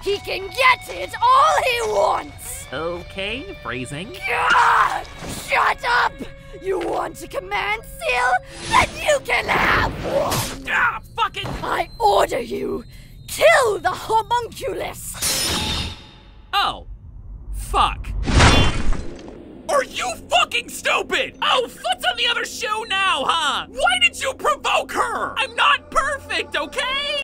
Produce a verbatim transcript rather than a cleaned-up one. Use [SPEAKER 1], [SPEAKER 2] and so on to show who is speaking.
[SPEAKER 1] he can get it all he wants!
[SPEAKER 2] Okay, phrasing.
[SPEAKER 1] Gah! Shut up! You want a command seal? Then you can have one!
[SPEAKER 2] Ah, fucking!
[SPEAKER 1] I order you, kill the homunculus!
[SPEAKER 2] Oh, fuck. Are you fucking stupid? Oh, foot's on the other shoe now, huh? Why did you provoke her? I'm not perfect, okay?